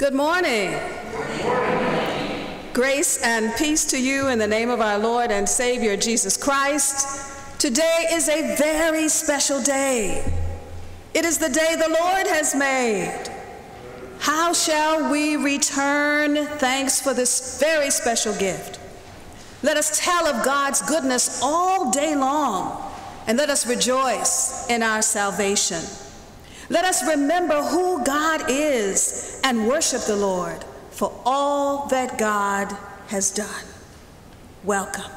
Good morning. Grace and peace to you in the name of our Lord and Savior Jesus Christ. Today is a very special day. It is the day the Lord has made. How shall we return thanks for this very special gift? Let us tell of God's goodness all day long, and let us rejoice in our salvation. Let us remember who God is and worship the Lord for all that God has done. Welcome.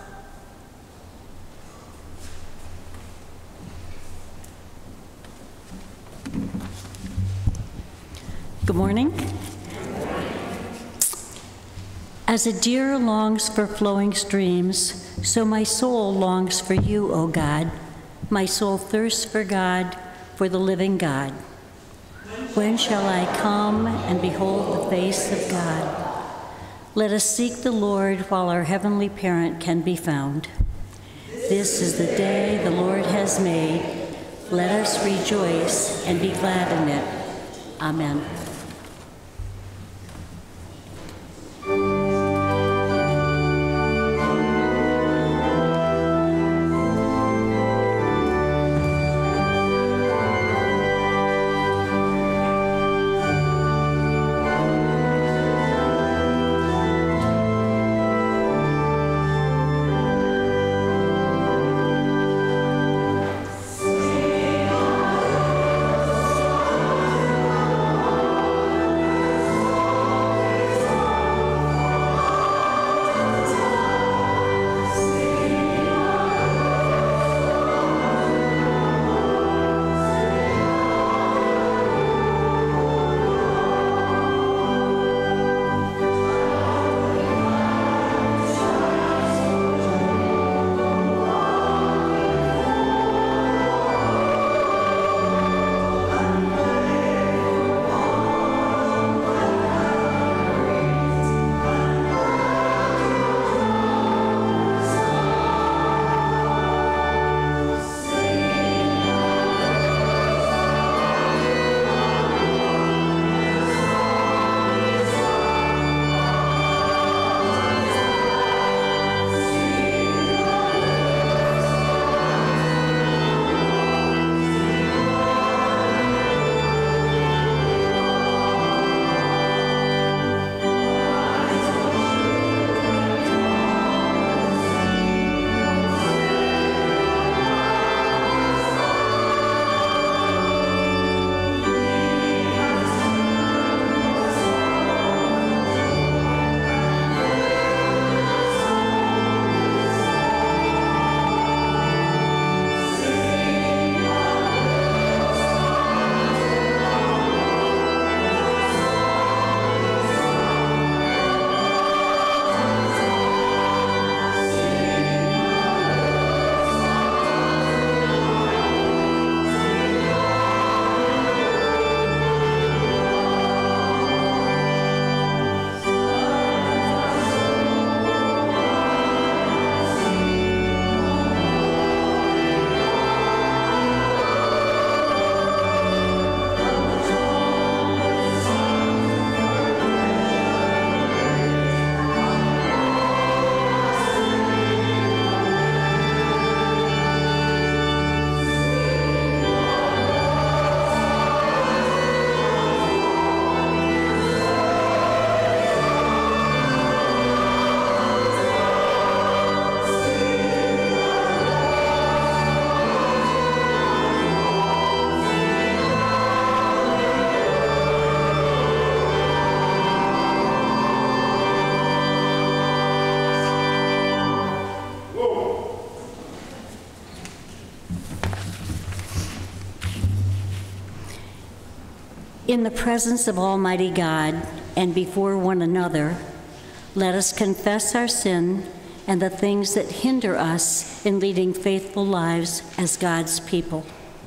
Good morning. As a deer longs for flowing streams, so my soul longs for you, O God. My soul thirsts for God, for the living God. When shall I come and behold the face of God? Let us seek the Lord while our heavenly parent can be found. This is the day the Lord has made. Let us rejoice and be glad in it. Amen. In the presence of Almighty God and before one another, let us confess our sin and the things that hinder us in leading faithful lives as God's people.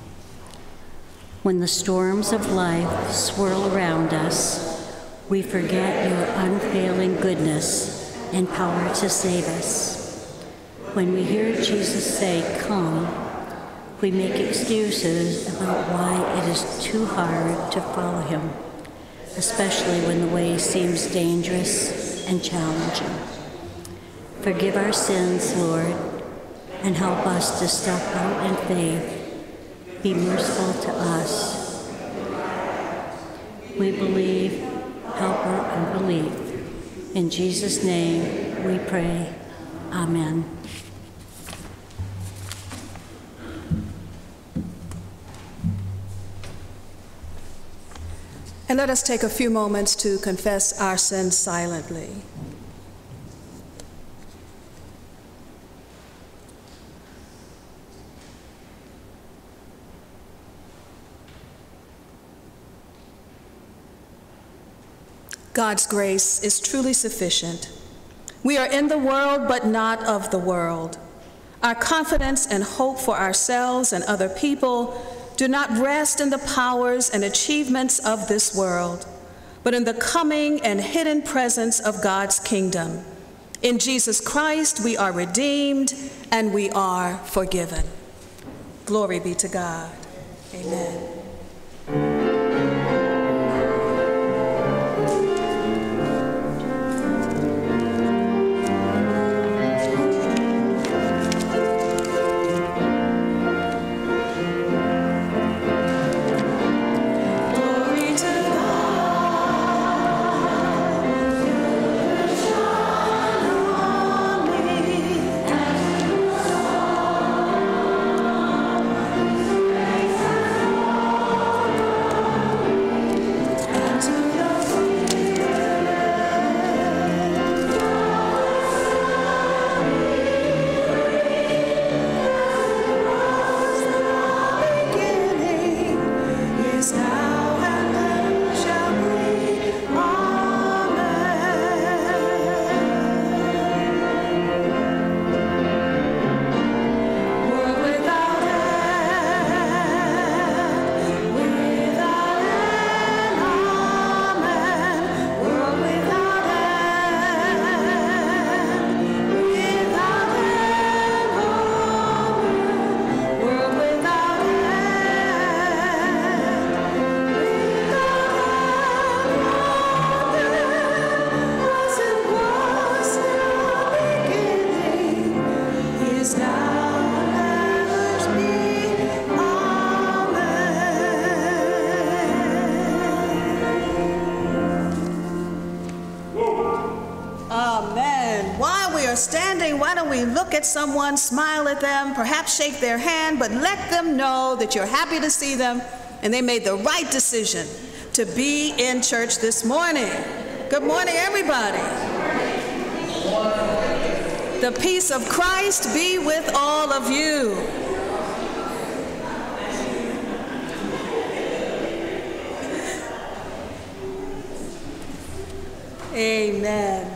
When the storms of life swirl around us, we forget your unfailing goodness and power to save us. When we hear Jesus say, "Come," we make excuses about why it is too hard to follow him. especially when the way seems dangerous and challenging. Forgive our sins, Lord, and help us to step out in faith. Be merciful to us. We believe, help our unbelief. In Jesus' name we pray. Amen. And let us take a few moments to confess our sins silently. God's grace is truly sufficient. We are in the world, but not of the world. Our confidence and hope for ourselves and other people do not rest in the powers and achievements of this world, but in the coming and hidden presence of God's kingdom. In Jesus Christ, we are redeemed and we are forgiven. Glory be to God. Amen. Standing, why don't we look at someone, smile at them, perhaps shake their hand, but let them know that you're happy to see them and they made the right decision to be in church this morning. Good morning, everybody. The peace of Christ be with all of you. Amen.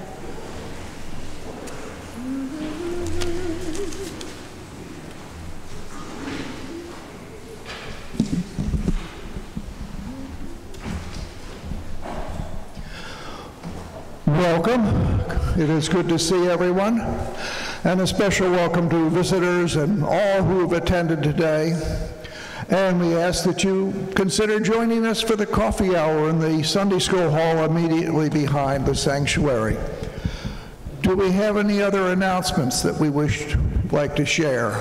Welcome. It is good to see everyone, and a special welcome to visitors and all who have attended today. And we ask that you consider joining us for the coffee hour in the Sunday School Hall immediately behind the sanctuary. Do we have any other announcements that we would like to share?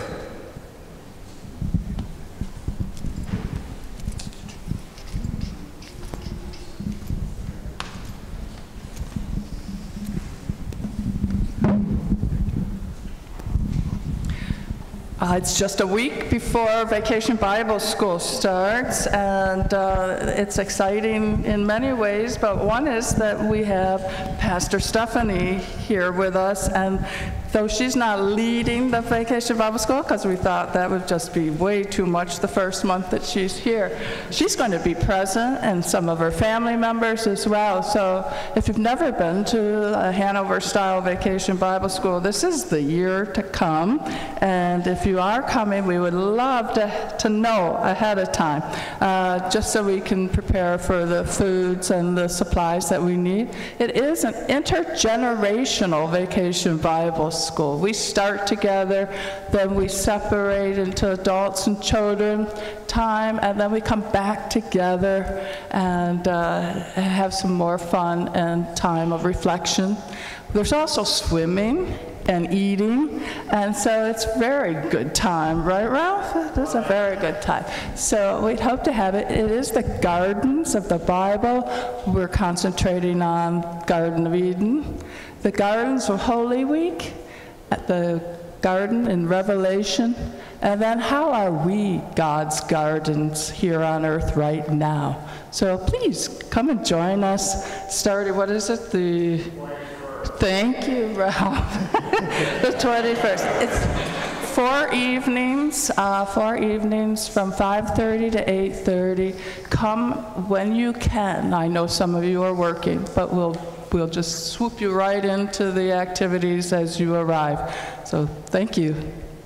It's just a week before Vacation Bible School starts, and it's exciting in many ways, but one is that we have Pastor Stephanie here with us, and though she's not leading the Vacation Bible School, because we thought that would just be way too much the first month that she's here, she's going to be present, and some of her family members as well. So if you've never been to a Hanover-style Vacation Bible School, this is the year to come, and if you are coming, we would love to know ahead of time, just so we can prepare for the foods and the supplies that we need. It is an intergenerational Vacation Bible School. We start together, then we separate into adults and children time, and then we come back together and have some more fun and time of reflection. There's also swimming and eating, and so it's a very good time, right, Ralph? It's a very good time. So we'd hope to have it. It is the Gardens of the Bible. We're concentrating on Garden of Eden, the Gardens of Holy Week, at the Garden in Revelation, and then how are we God's gardens here on earth right now? So please come and join us. Starting, what is it? Thank you, Ralph. The 21st. It's 4 evenings from 5:30 to 8:30. Come when you can. I know some of you are working, but we'll just swoop you right into the activities as you arrive. So thank you.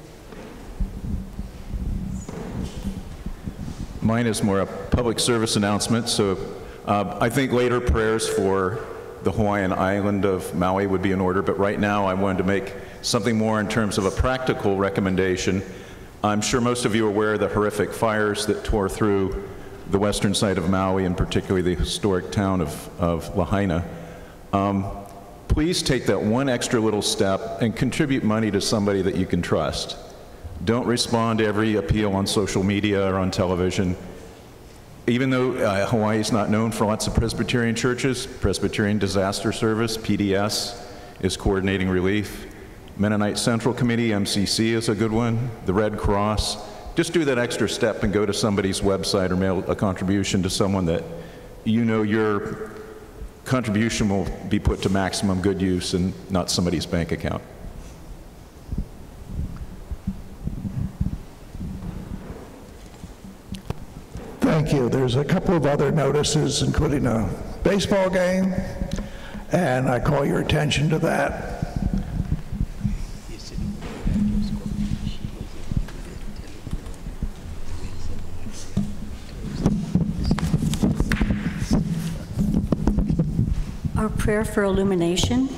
Mine is more a public service announcement. So I think later prayers for the Hawaiian island of Maui would be in order, but right now I wanted to make something more in terms of a practical recommendation. I'm sure most of you are aware of the horrific fires that tore through the western side of Maui, and particularly the historic town of Lahaina. Please take that one extra little step and contribute money to somebody that you can trust. Don't respond to every appeal on social media or on television. Even though Hawaii is not known for lots of Presbyterian churches, Presbyterian Disaster Service, PDS, is coordinating relief. Mennonite Central Committee, MCC, is a good one. The Red Cross. Just do that extra step and go to somebody's website or mail a contribution to someone that you know your contribution will be put to maximum good use and not somebody's bank account. Thank you. There's a couple of other notices, including a baseball game, and I call your attention to that. Our prayer for illumination.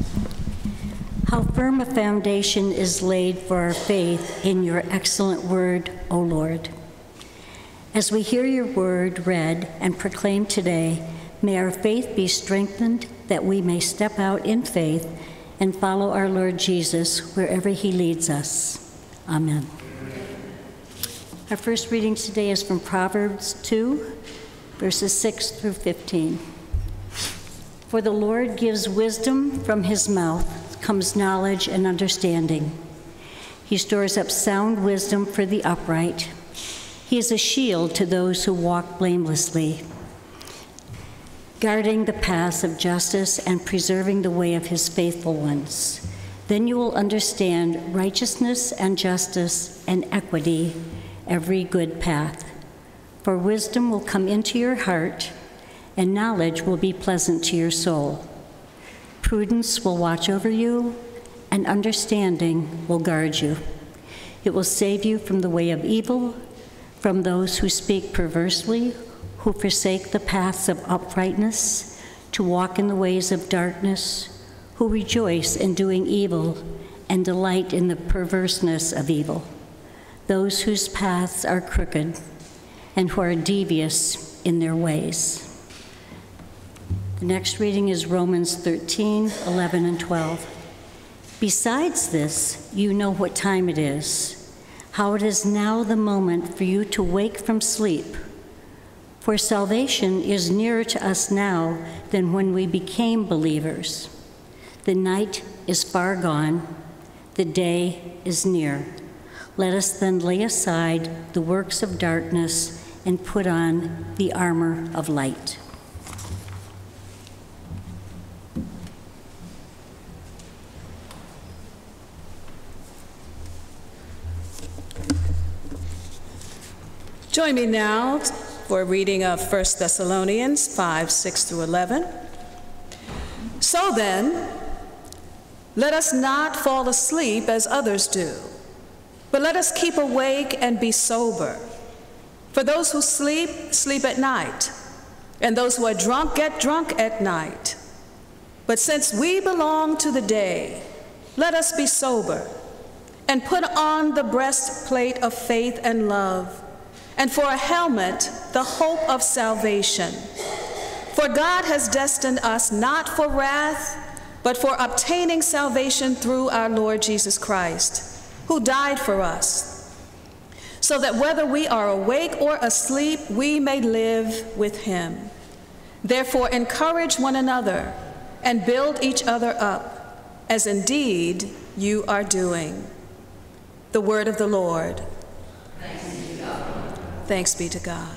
How firm a foundation is laid for our faith in your excellent word, O Lord. As we hear your word read and proclaimed today, may our faith be strengthened that we may step out in faith and follow our Lord Jesus wherever he leads us. Amen. Our first reading today is from Proverbs 2, verses 6 through 15. For the Lord gives wisdom, from his mouth comes knowledge and understanding. He stores up sound wisdom for the upright. He is a shield to those who walk blamelessly, guarding the paths of justice and preserving the way of his faithful ones. Then you will understand righteousness and justice and equity, every good path. For wisdom will come into your heart, and knowledge will be pleasant to your soul. Prudence will watch over you, and understanding will guard you. It will save you from the way of evil, from those who speak perversely, who forsake the paths of uprightness, to walk in the ways of darkness, who rejoice in doing evil and delight in the perverseness of evil, those whose paths are crooked and who are devious in their ways. The next reading is Romans 13, 11, and 12. Besides this, you know what time it is, how it is now the moment for you to wake from sleep. For salvation is nearer to us now than when we became believers. The night is far gone, the day is near. Let us then lay aside the works of darkness and put on the armor of light. Join me now for a reading of 1 Thessalonians 5, 6 through 11. So then, let us not fall asleep as others do, but let us keep awake and be sober. For those who sleep, sleep at night, and those who are drunk, get drunk at night. But since we belong to the day, let us be sober and put on the breastplate of faith and love, and for a helmet, the hope of salvation. For God has destined us not for wrath, but for obtaining salvation through our Lord Jesus Christ, who died for us, so that whether we are awake or asleep, we may live with him. Therefore, encourage one another and build each other up, as indeed you are doing. The word of the Lord. Thanks be to God. Thanks be to God.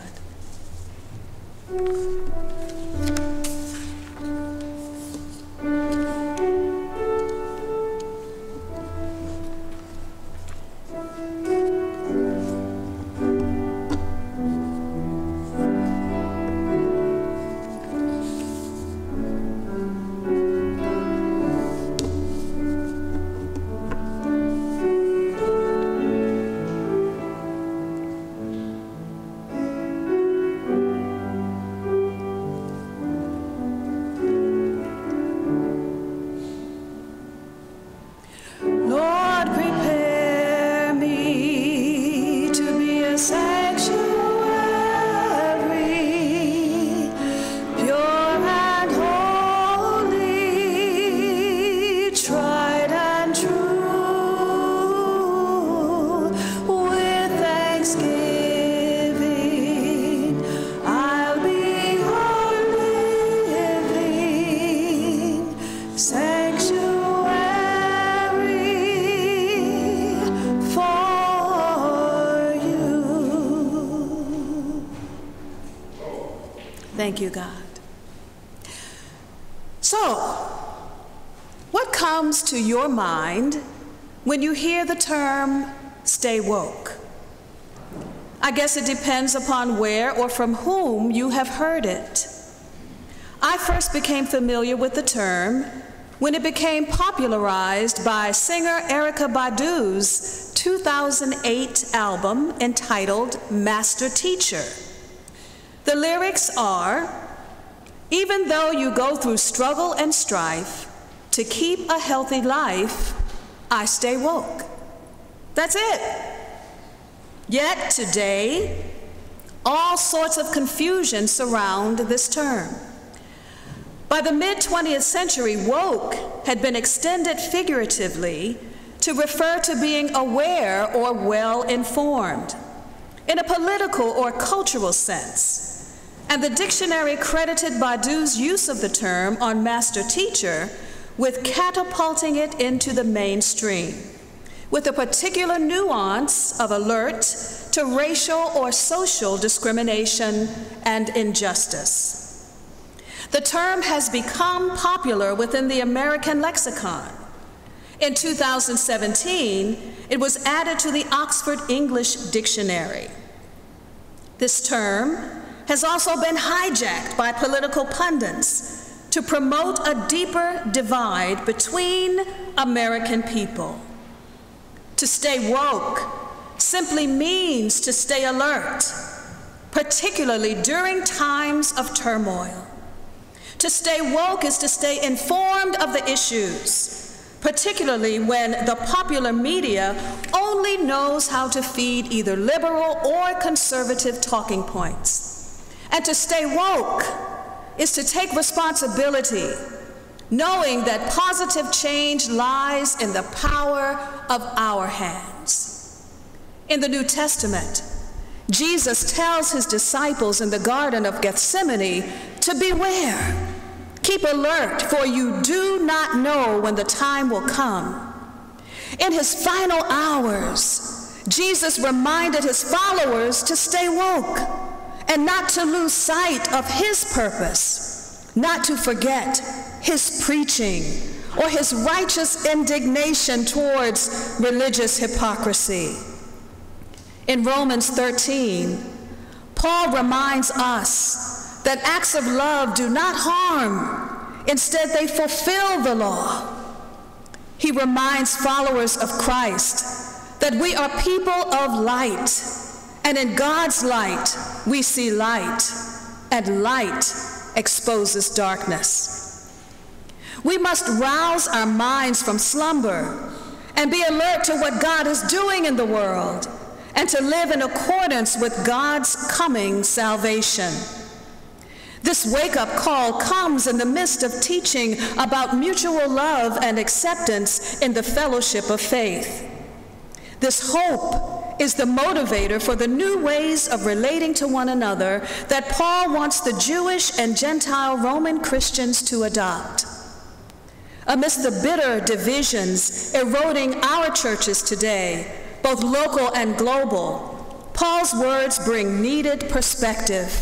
Thank you, God. So, what comes to your mind when you hear the term stay woke? I guess it depends upon where or from whom you have heard it. I first became familiar with the term when it became popularized by singer Erykah Badu's 2008 album entitled Master Teacher. The lyrics are, even though you go through struggle and strife, to keep a healthy life, I stay woke. That's it. Yet today, all sorts of confusion surround this term. By the mid-20th century, woke had been extended figuratively to refer to being aware or well-informed in a political or cultural sense. And the dictionary credited Badu's use of the term on Master Teacher with catapulting it into the mainstream, with a particular nuance of alert to racial or social discrimination and injustice. The term has become popular within the American lexicon. In 2017, it was added to the Oxford English Dictionary. This term has also been hijacked by political pundits to promote a deeper divide between American people. To stay woke simply means to stay alert, particularly during times of turmoil. To stay woke is to stay informed of the issues, particularly when the popular media only knows how to feed either liberal or conservative talking points. And to stay woke is to take responsibility, knowing that positive change lies in the power of our hands. In the New Testament, Jesus tells his disciples in the Garden of Gethsemane to beware, keep alert, for you do not know when the time will come. In his final hours, Jesus reminded his followers to stay woke and not to lose sight of his purpose, not to forget his preaching or his righteous indignation towards religious hypocrisy. In Romans 13, Paul reminds us that acts of love do not harm, instead they fulfill the law. He reminds followers of Christ that we are people of light, and in God's light we see light, and light exposes darkness. We must rouse our minds from slumber and be alert to what God is doing in the world and to live in accordance with God's coming salvation. This wake-up call comes in the midst of teaching about mutual love and acceptance in the fellowship of faith. This hope is the motivator for the new ways of relating to one another that Paul wants the Jewish and Gentile Roman Christians to adopt. Amidst the bitter divisions eroding our churches today, both local and global, Paul's words bring needed perspective.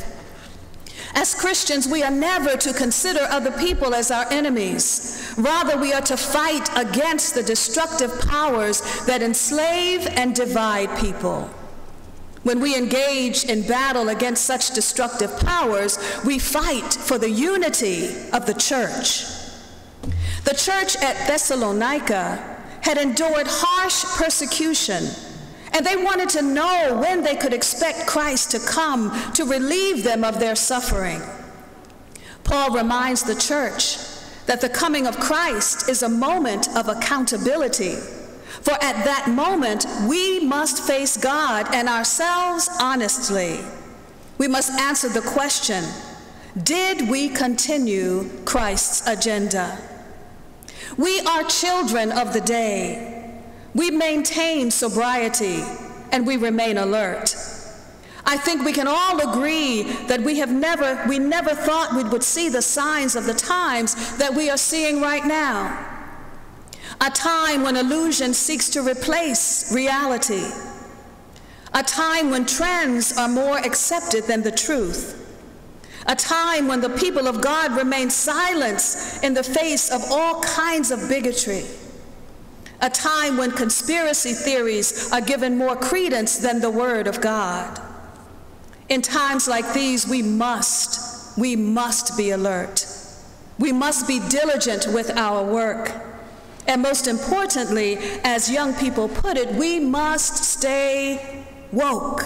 As Christians, we are never to consider other people as our enemies. Rather, we are to fight against the destructive powers that enslave and divide people. When we engage in battle against such destructive powers, we fight for the unity of the church. The church at Thessalonica had endured harsh persecution, and they wanted to know when they could expect Christ to come to relieve them of their suffering. Paul reminds the church that the coming of Christ is a moment of accountability, for at that moment we must face God and ourselves honestly. We must answer the question, did we continue Christ's agenda? We are children of the day. We maintain sobriety and we remain alert. I think we can all agree that we never thought we would see the signs of the times that we are seeing right now. A time when illusion seeks to replace reality. A time when trends are more accepted than the truth. A time when the people of God remain silent in the face of all kinds of bigotry. A time when conspiracy theories are given more credence than the Word of God. In times like these, we must be alert. We must be diligent with our work. And most importantly, as young people put it, we must stay woke.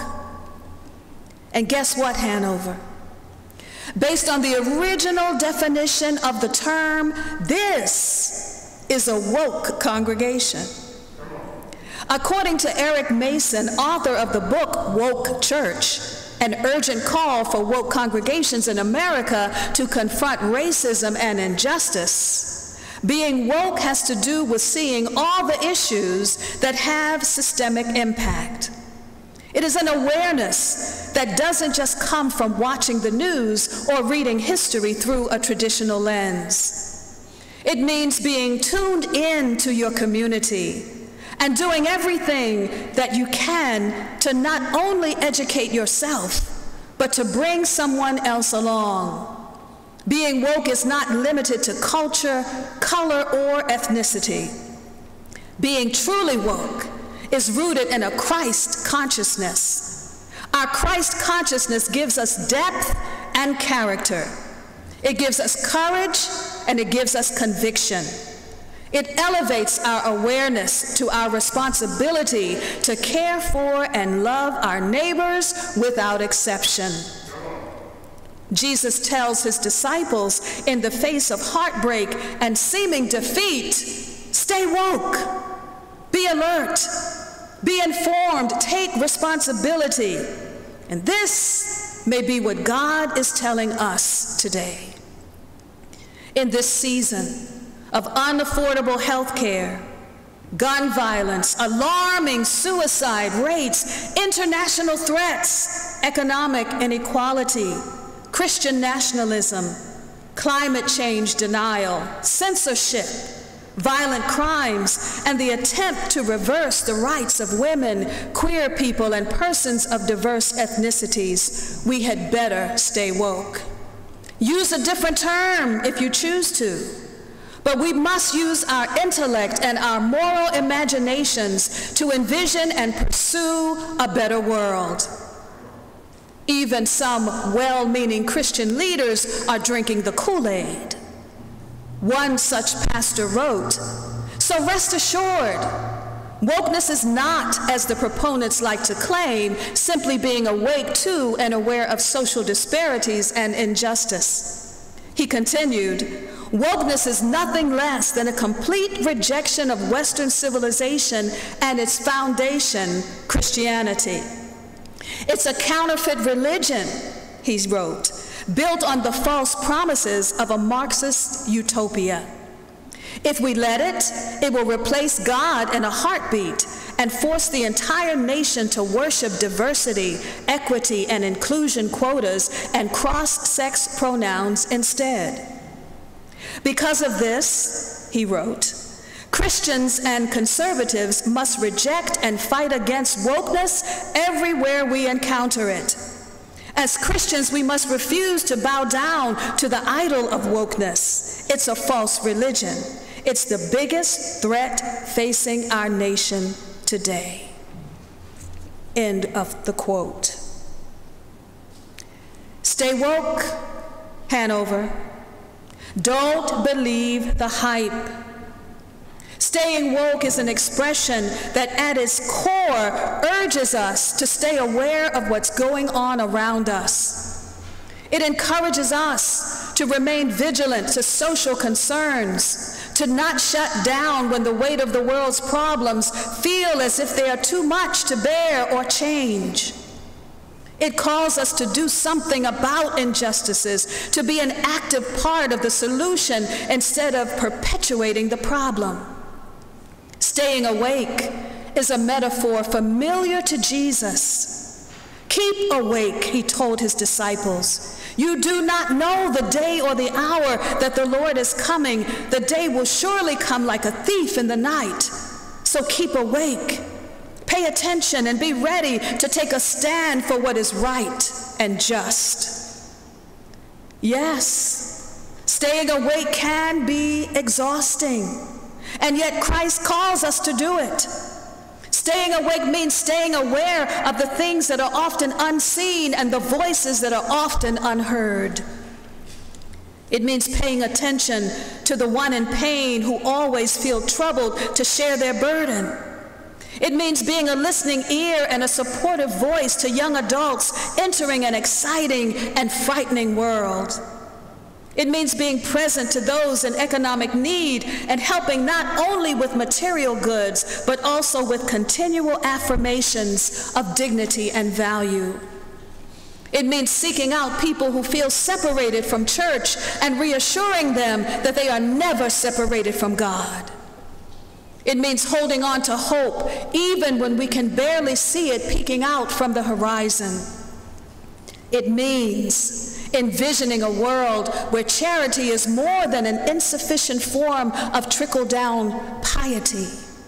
And guess what, Hanover? Based on the original definition of the term, this is a woke congregation. According to Eric Mason, author of the book Woke Church, an urgent call for woke congregations in America to confront racism and injustice, being woke has to do with seeing all the issues that have systemic impact. It is an awareness that doesn't just come from watching the news or reading history through a traditional lens. It means being tuned in to your community and doing everything that you can to not only educate yourself, but to bring someone else along. Being woke is not limited to culture, color, or ethnicity. Being truly woke is rooted in a Christ consciousness. Our Christ consciousness gives us depth and character. It gives us courage and it gives us conviction. It elevates our awareness to our responsibility to care for and love our neighbors without exception. Jesus tells his disciples in the face of heartbreak and seeming defeat, stay woke, be alert, be informed, take responsibility. And this may be what God is telling us today. In this season of unaffordable health care, gun violence, alarming suicide rates, international threats, economic inequality, Christian nationalism, climate change denial, censorship, violent crimes, and the attempt to reverse the rights of women, queer people, and persons of diverse ethnicities, we had better stay woke. Use a different term if you choose to, but we must use our intellect and our moral imaginations to envision and pursue a better world. Even some well-meaning Christian leaders are drinking the Kool-Aid. One such pastor wrote, "So rest assured, wokeness is not, as the proponents like to claim, simply being awake to and aware of social disparities and injustice. He continued, wokeness is nothing less than a complete rejection of Western civilization and its foundation, Christianity. It's a counterfeit religion, he wrote, built on the false promises of a Marxist utopia. If we let it, it will replace God in a heartbeat and force the entire nation to worship diversity, equity, and inclusion quotas and cross-sex pronouns instead. Because of this, he wrote, Christians and conservatives must reject and fight against wokeness everywhere we encounter it. As Christians, we must refuse to bow down to the idol of wokeness. It's a false religion. It's the biggest threat facing our nation today. End of the quote. Stay woke, Hanover. Don't believe the hype. Staying woke is an expression that at its core urges us to stay aware of what's going on around us. It encourages us to remain vigilant to social concerns, to not shut down when the weight of the world's problems feel as if they are too much to bear or change. It calls us to do something about injustices, to be an active part of the solution instead of perpetuating the problem. Staying awake is a metaphor familiar to Jesus. Keep awake, he told his disciples. You do not know the day or the hour that the Lord is coming. The day will surely come like a thief in the night. So keep awake. Pay attention and be ready to take a stand for what is right and just. Yes, staying awake can be exhausting, and yet Christ calls us to do it. Staying awake means staying aware of the things that are often unseen and the voices that are often unheard. It means paying attention to the one in pain who always feel troubled to share their burden. It means being a listening ear and a supportive voice to young adults entering an exciting and frightening world. It means being present to those in economic need and helping not only with material goods, but also with continual affirmations of dignity and value. It means seeking out people who feel separated from church and reassuring them that they are never separated from God. It means holding on to hope even when we can barely see it peeking out from the horizon. It means envisioning a world where charity is more than an insufficient form of trickle-down piety.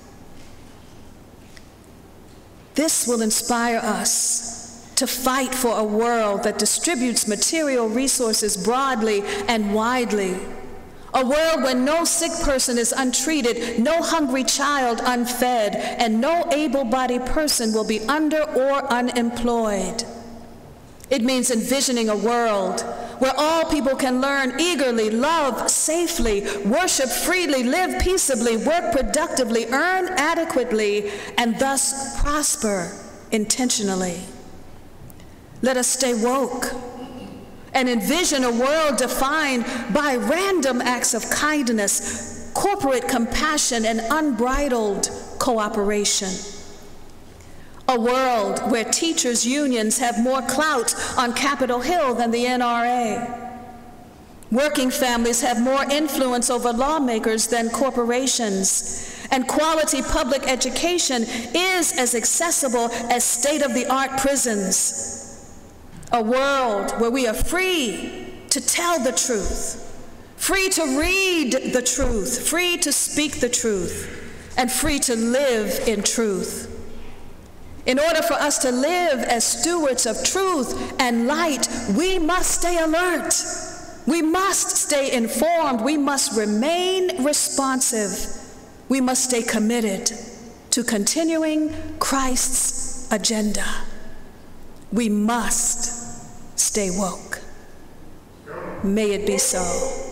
This will inspire us to fight for a world that distributes material resources broadly and widely. A world where no sick person is untreated, no hungry child unfed, and no able-bodied person will be under or unemployed. It means envisioning a world where all people can learn eagerly, love safely, worship freely, live peaceably, work productively, earn adequately, and thus prosper intentionally. Let us stay woke and envision a world defined by random acts of kindness, corporate compassion, and unbridled cooperation. A world where teachers' unions have more clout on Capitol Hill than the NRA. Working families have more influence over lawmakers than corporations. And quality public education is as accessible as state-of-the-art prisons. A world where we are free to tell the truth, free to read the truth, free to speak the truth, and free to live in truth. In order for us to live as stewards of truth and light, we must stay alert. We must stay informed. We must remain responsive. We must stay committed to continuing Christ's agenda. We must stay woke. May it be so.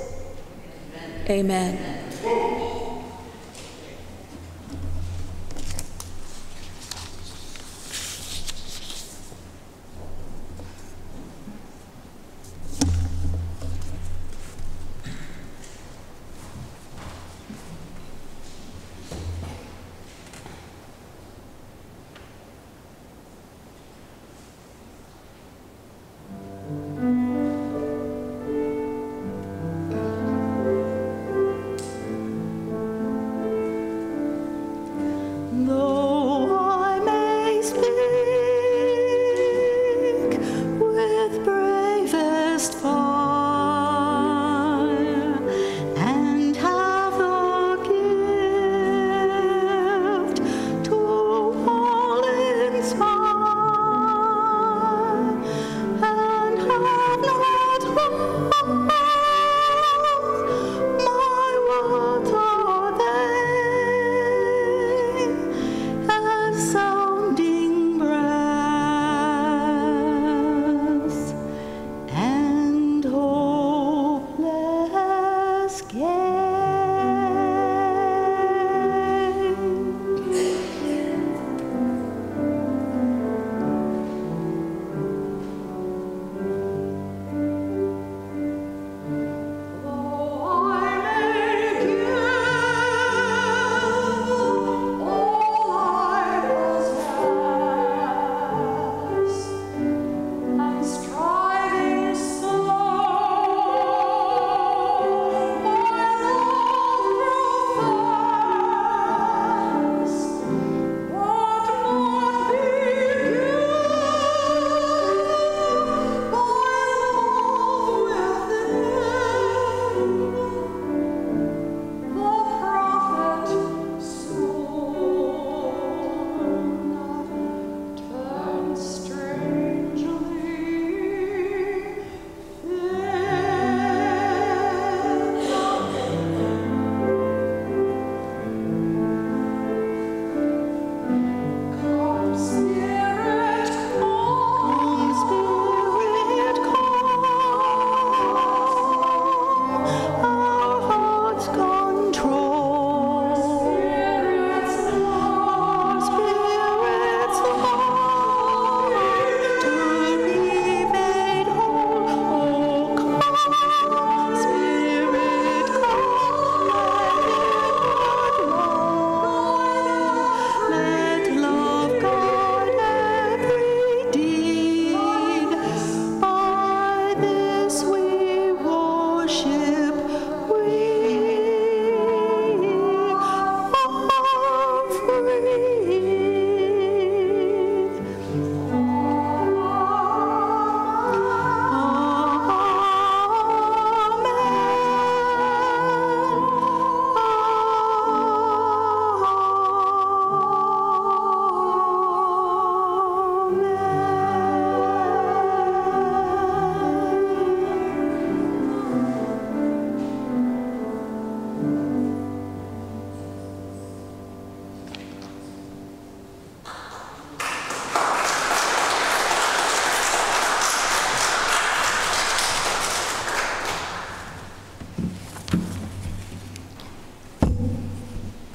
Amen.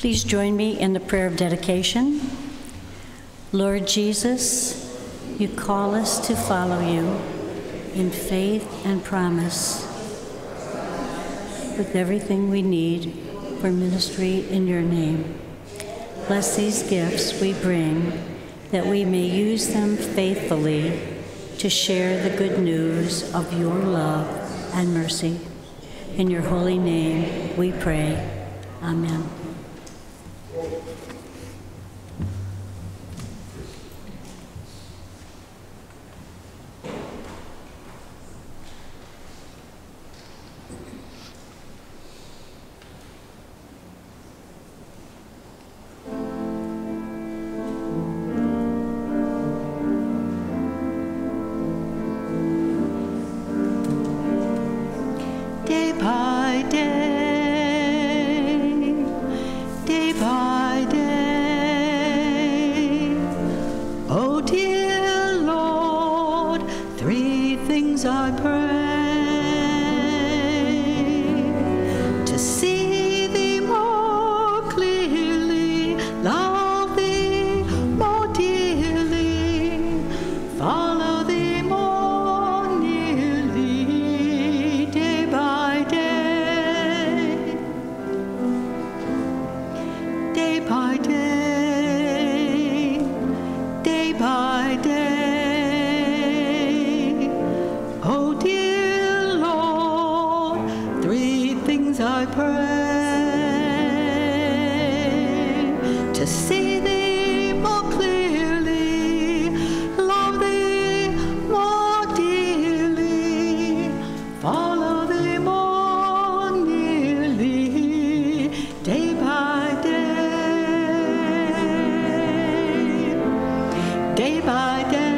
Please join me in the prayer of dedication. Lord Jesus, you call us to follow you in faith and promise with everything we need for ministry in your name. Bless these gifts we bring, that we may use them faithfully to share the good news of your love and mercy. In your holy name we pray. Amen. Day by day, oh dear Lord, three things I pray: to see thee more clearly, love thee more dearly, follow thee more nearly, day by day, day by day, day by day. Oh dear Lord, three things I pray: to see thee more clearly, love thee more dearly, follow thee more nearly, day by day, day by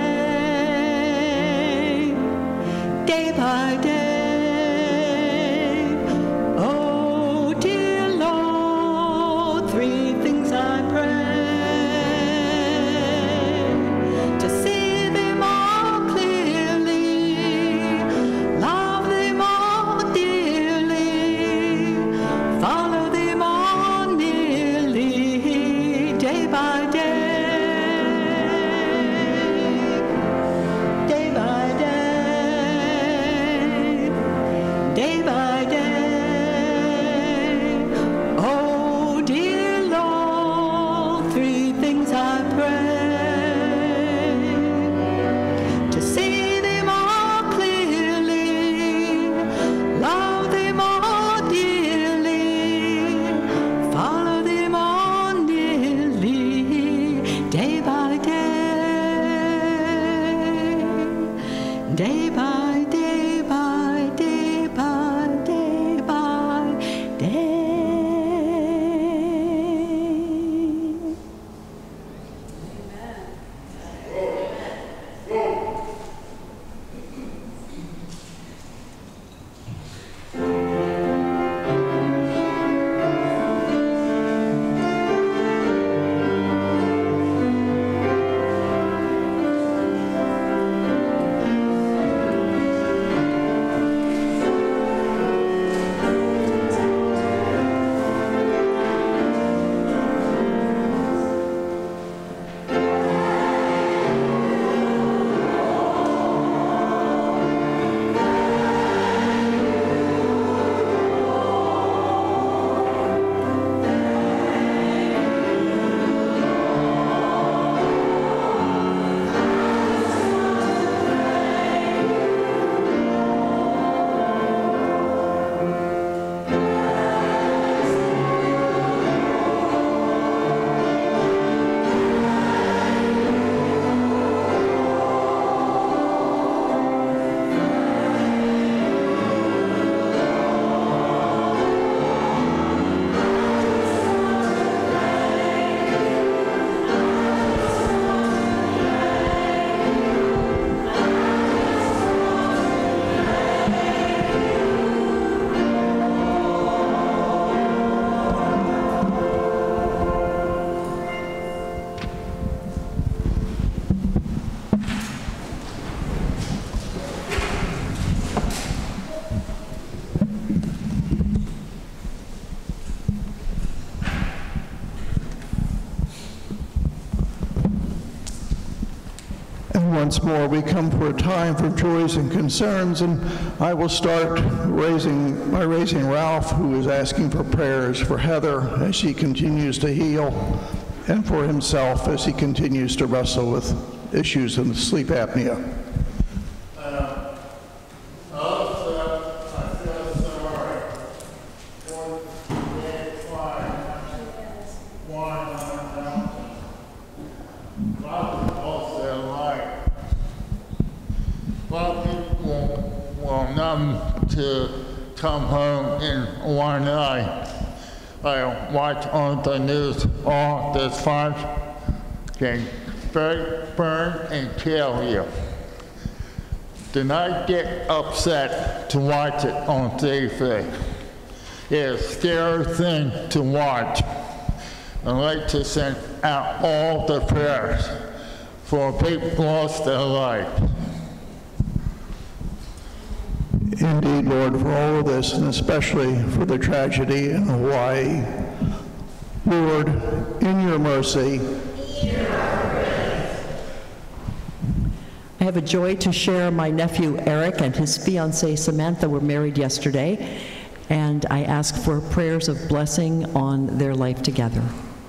day, day by day. Oh dear Lord, three things I pray: to see thee more clearly, love thee more dearly, follow thee more nearly, day by day, day by day, day by day. Oh dear Lord, three things I pray: to see thee more clearly, love thee more dearly, follow thee more nearly, day by day, day by day by day by day by day. Once more, we come for a time for joys and concerns, and I will start by raising Ralph, who is asking for prayers for Heather as she continues to heal, and for himself as he continues to wrestle with issues in sleep apnea. To come home in one night. I watch on the news all the time. Can burn and kill you. Then I get upset to watch it on TV. It's a scary thing to watch. I'd like to send out all the prayers for people who lost their life. Indeed, Lord, for all of this, and especially for the tragedy in Hawaii. Lord, in your mercy. I have a joy to share. My nephew Eric and his fiancée Samantha were married yesterday, and I ask for prayers of blessing on their life together.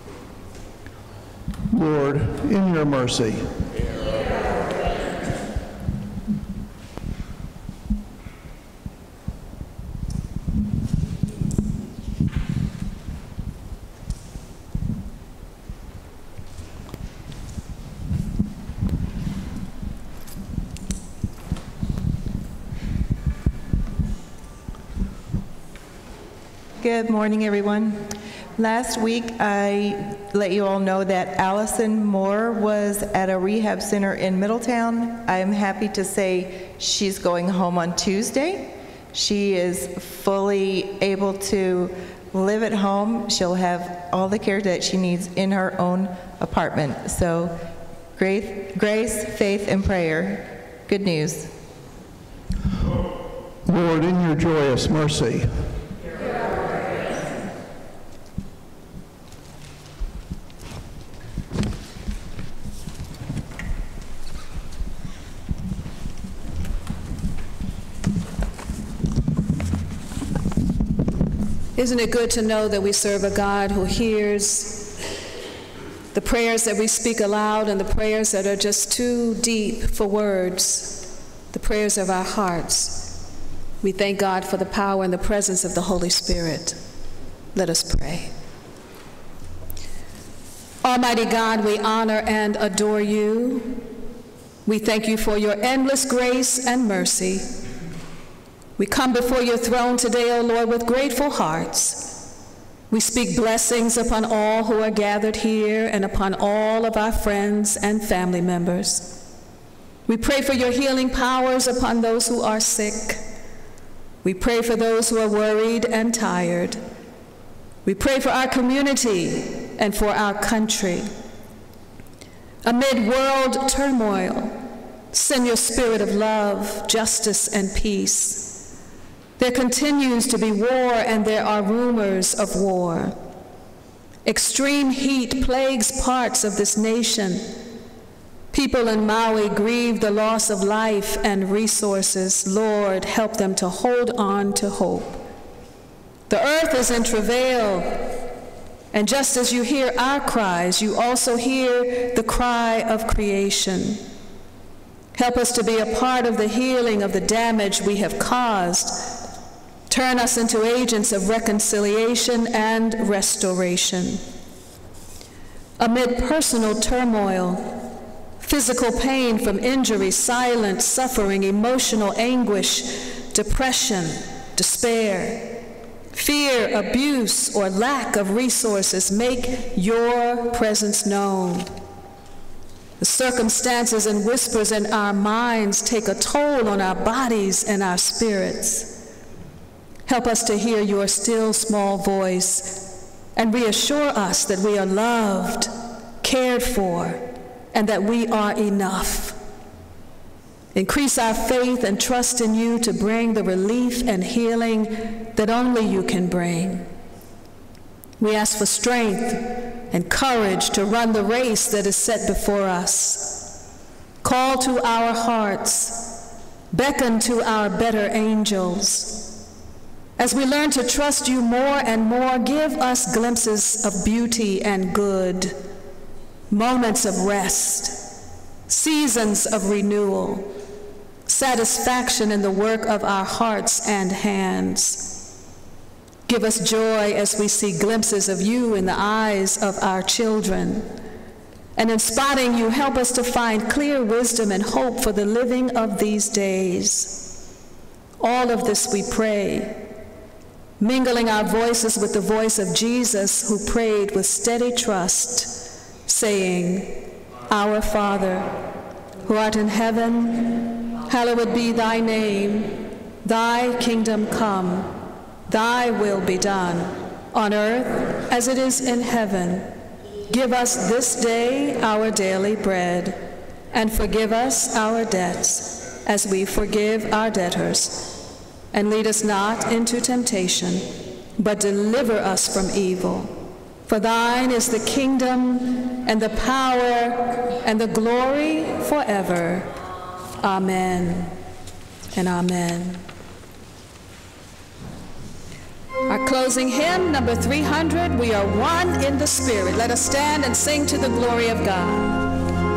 Lord, in your mercy. Good morning, everyone. Last week, I let you all know that Allison Moore was at a rehab center in Middletown. I am happy to say she's going home on Tuesday. She is fully able to live at home. She'll have all the care that she needs in her own apartment. So, grace, faith, and prayer. Good news. Lord, in your joyous mercy. Isn't it good to know that we serve a God who hears the prayers that we speak aloud and the prayers that are just too deep for words, the prayers of our hearts? We thank God for the power and the presence of the Holy Spirit. Let us pray. Almighty God, we honor and adore you. We thank you for your endless grace and mercy. We come before your throne today, O Lord, with grateful hearts. We speak blessings upon all who are gathered here and upon all of our friends and family members. We pray for your healing powers upon those who are sick. We pray for those who are worried and tired. We pray for our community and for our country. Amid world turmoil, send your spirit of love, justice, and peace. There continues to be war, and there are rumors of war. Extreme heat plagues parts of this nation. People in Maui grieve the loss of life and resources. Lord, help them to hold on to hope. The earth is in travail, and just as you hear our cries, you also hear the cry of creation. Help us to be a part of the healing of the damage we have caused. Turn us into agents of reconciliation and restoration. Amid personal turmoil, physical pain from injury, silent suffering, emotional anguish, depression, despair, fear, abuse, or lack of resources, make your presence known. The circumstances and whispers in our minds take a toll on our bodies and our spirits. Help us to hear your still small voice and reassure us that we are loved, cared for, and that we are enough. Increase our faith and trust in you to bring the relief and healing that only you can bring. We ask for strength and courage to run the race that is set before us. Call to our hearts, beckon to our better angels. As we learn to trust you more and more, give us glimpses of beauty and good, moments of rest, seasons of renewal, satisfaction in the work of our hearts and hands. Give us joy as we see glimpses of you in the eyes of our children. And in spotting you, help us to find clear wisdom and hope for the living of these days. All of this we pray, mingling our voices with the voice of Jesus, who prayed with steady trust, saying, Our Father, who art in heaven, hallowed be thy name. Thy kingdom come, thy will be done, on earth as it is in heaven. Give us this day our daily bread, and forgive us our debts, as we forgive our debtors. And lead us not into temptation, but deliver us from evil. For thine is the kingdom, and the power, and the glory forever. Amen and amen. Our closing hymn, number 300, We Are One in the Spirit. Let us stand and sing to the glory of God.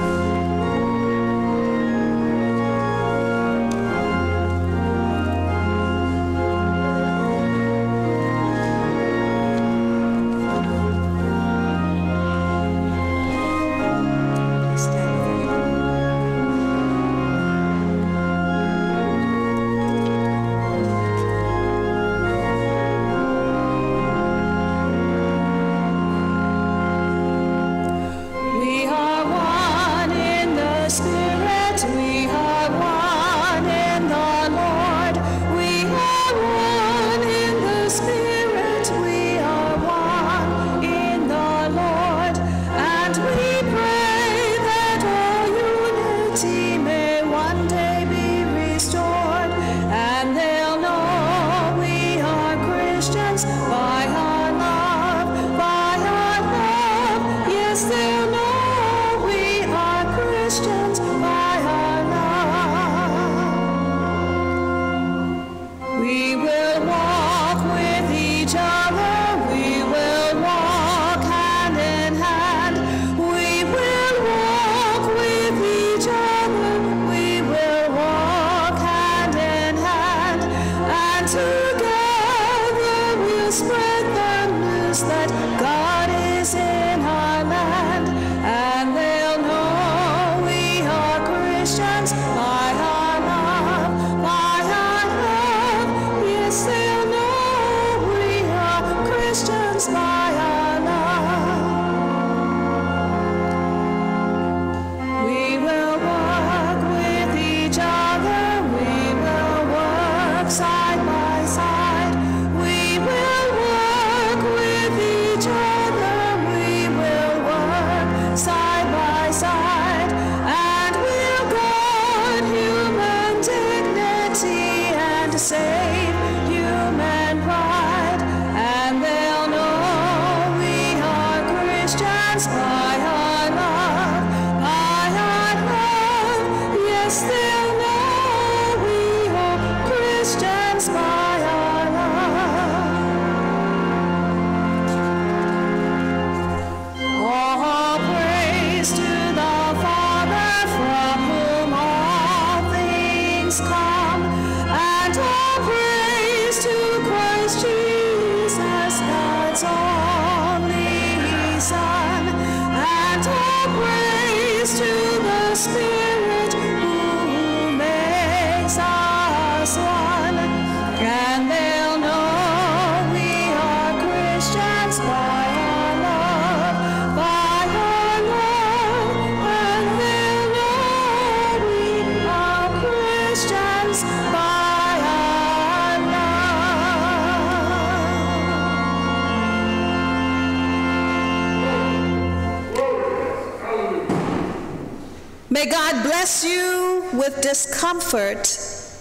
May God bless you with discomfort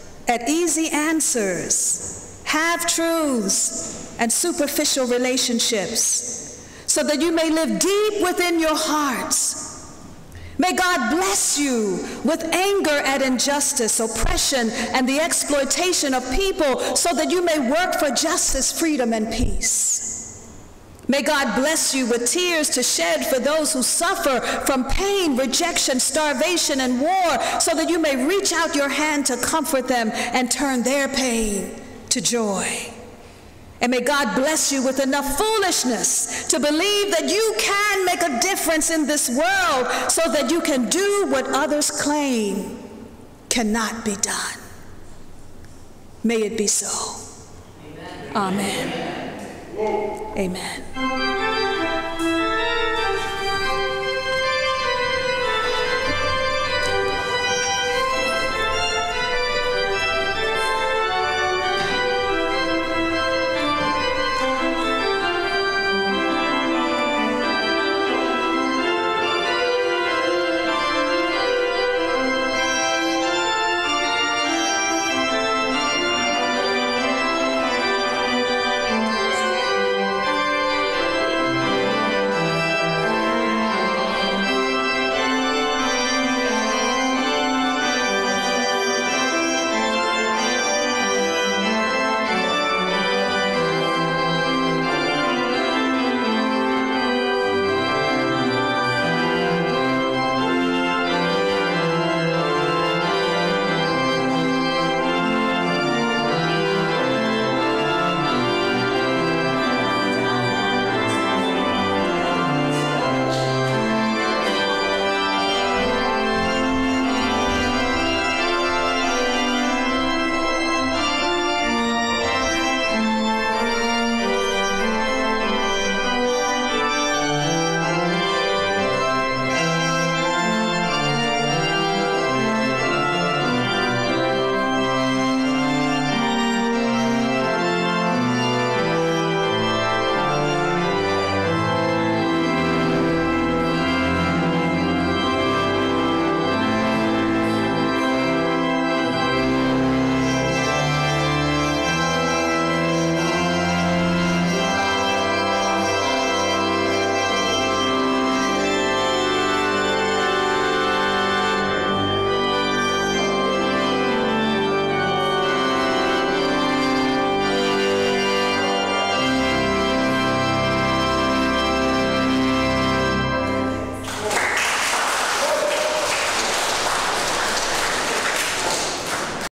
at easy answers, half-truths, and superficial relationships, so that you may live deep within your hearts May God bless you with anger at injustice, oppression, and the exploitation of people so that you may work for justice, freedom, and peace. May God bless you with tears to shed for those who suffer from pain, rejection, starvation, and war so that you may reach out your hand to comfort them and turn their pain to joy. And may God bless you with enough foolishness to believe that you can make a difference in this world so that you can do what others claim cannot be done. May it be so. Amen. Amen. Amen.